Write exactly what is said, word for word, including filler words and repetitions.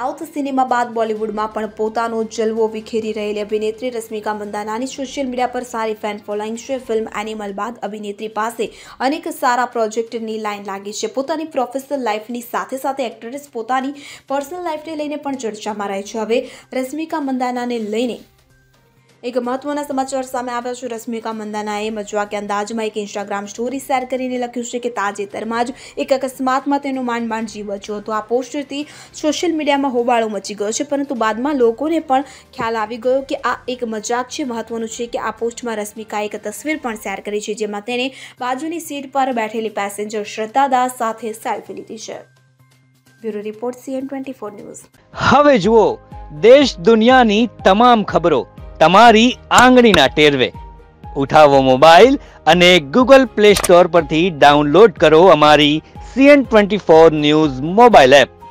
South cinema બાદ બોલિવૂડમાં પણ પોતાનો જલવો વિખેરી રહેલી અભિનેત્રી રશ્મિકા મંદાનાની સોશિયલ મીડિયા પર સારી ફેન ફોલોઈંગ છે। ફિલ્મ એનિમલ બાદ અભિનેત્રી પાસે અનેક સારા પ્રોજેક્ટની લાઈન લાગી છે। પોતાની પ્રોફેશનલ લાઈફની સાથે સાથે એક્ટ્રેસ પોતાની પર્સનલ લાઈફને લઈને પણ ચર્ચામાં રહે છે। હવે રશ્મિકા મંદાનાને લઈને એક મહત્વના સમાચાર સામે આવ્યા છે। રશ્મિકા મંદાનાએ મજાકિયા અંદાજમાં એક ઇન્સ્ટાગ્રામ સ્ટોરી શેર કરીને લખ્યું છે કે તાજેતરમાં જ એક અકસ્માતમાં તેનો માંડ માંડ જીવ બચ્યો હતો। આ પોસ્ટથી સોશિયલ મીડિયામાં હોબાળો મચી ગયો છે, પરંતુ બાદમાં લોકોને પણ ખ્યાલ આવી ગયો કે આ એક મજાક છે। મહત્વનું છે કે આ પોસ્ટમાં રશ્મિકાએ એક તસવીર પણ શેર કરી છે, જેમાં તેણે બાજુની સીટ પર બેઠેલી પેસેન્જર શ્રદ્ધા દાસ સાથે સેલ્ફી લીધી છે। Bureau report CN twenty four news. હવે જુઓ દેશ દુનિયાની તમામ ખબરો તમારી આંગળીના ટેરવે। ઉઠાવો મોબાઈલ અને ગૂગલ પ્લે સ્ટોર પરથી ડાઉનલોડ કરો અમારી CN twenty four news mobile app.